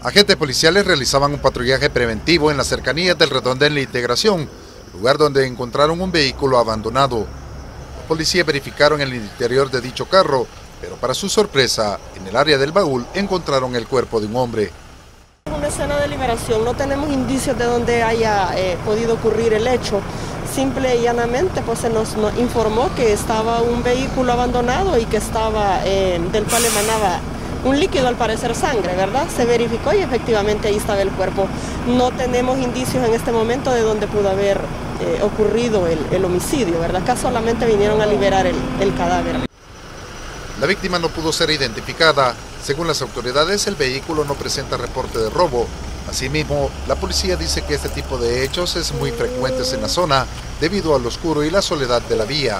Agentes policiales realizaban un patrullaje preventivo en las cercanías del Redondel de Integración, lugar donde encontraron un vehículo abandonado. Los policías verificaron el interior de dicho carro, pero para su sorpresa, en el área del baúl encontraron el cuerpo de un hombre. Es una escena de liberación, no tenemos indicios de dónde haya podido ocurrir el hecho. Simple y llanamente pues se nos informó que estaba un vehículo abandonado y que estaba, del cual emanaba un líquido, al parecer sangre, ¿verdad? Se verificó y efectivamente ahí estaba el cuerpo. No tenemos indicios en este momento de dónde pudo haber ocurrido el homicidio, ¿verdad? Acá solamente vinieron a liberar el cadáver. La víctima no pudo ser identificada. Según las autoridades, el vehículo no presenta reporte de robo. Asimismo, la policía dice que este tipo de hechos es muy frecuentes en la zona debido al oscuro y la soledad de la vía.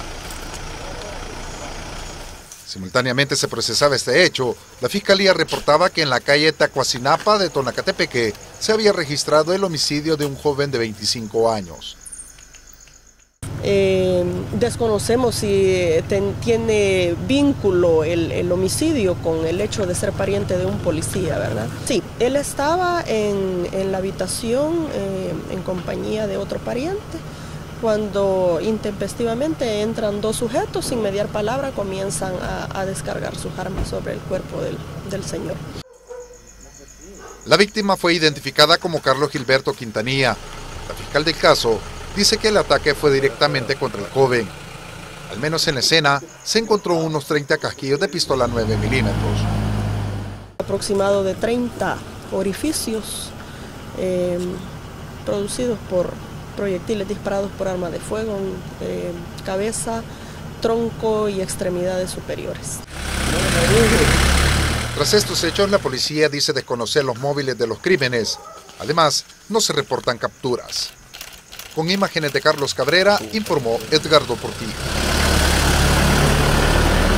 Simultáneamente se procesaba este hecho. La Fiscalía reportaba que en la calle Tacuacinapa de Tonacatepeque se había registrado el homicidio de un joven de 25 años. Desconocemos si tiene vínculo el homicidio con el hecho de ser pariente de un policía, ¿verdad? Sí, él estaba en la habitación en compañía de otro pariente. Cuando intempestivamente entran dos sujetos, sin mediar palabra, comienzan a descargar sus armas sobre el cuerpo del señor. La víctima fue identificada como Carlos Gilberto Quintanilla. La fiscal del caso dice que el ataque fue directamente contra el joven. Al menos en la escena se encontró unos 30 casquillos de pistola 9 milímetros. Aproximado de 30 orificios producidos por proyectiles disparados por arma de fuego en cabeza, tronco y extremidades superiores. Tras estos hechos, la policía dice desconocer los móviles de los crímenes. Además, no se reportan capturas. Con imágenes de Carlos Cabrera, informó Edgardo Portillo.